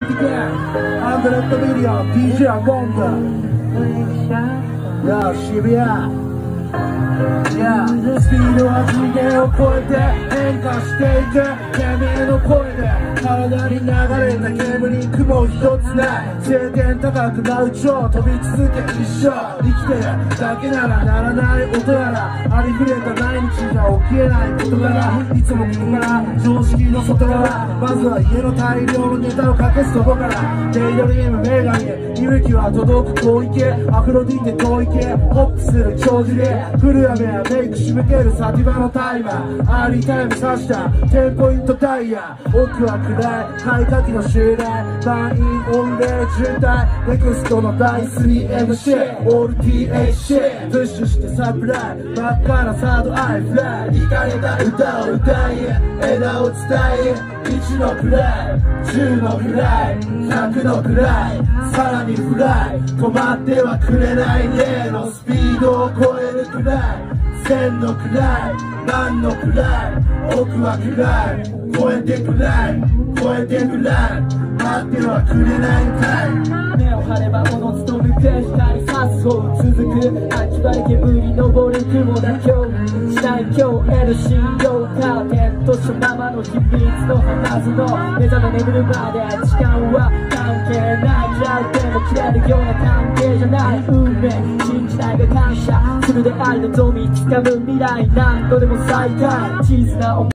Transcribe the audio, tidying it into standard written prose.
アンドレッドミリオン DJ アゴンダよし渋谷スピードは次元を超えて変化していくてめえの声で体に流れた煙雲一つない晴天高くなる超飛び続け一生生きてるだけならならない音やらありふれた毎日じゃ起きえない事柄いつもここから常識の外側まずは家の大量のネタを隠すとこからデイドリーム女神勇気は届く遠い系アフロディーテ遠い系ホップする長寿で古谷部屋メイク締めけるサティバのタイマーアーリータイム刺した10ポイントダイヤ奥は暗い開花機の襲来満員御礼渋滞ネクストの第 3MC オール THC プッシュしてサプライ真っ赤なサードアイフライイカれた歌を歌い枝を伝え1のフライ10のフライ100のフライさらにフライ止まってはくれない例のスピードを超えるくらい1000のくらい万のくらい奥は暗い超えてくらい超えてくらい待ってはくれないかい目を張ればおのずと向く光さす方続く秋晴れ煙昇る雲だ今日したい今日得る信用カーテンとしたままの秘密の話すの目覚め眠るまで時間は関係ない嫌うでも切れるような関係じゃない運命信じないが感謝するで愛の富掴む未来何度でも再会小さな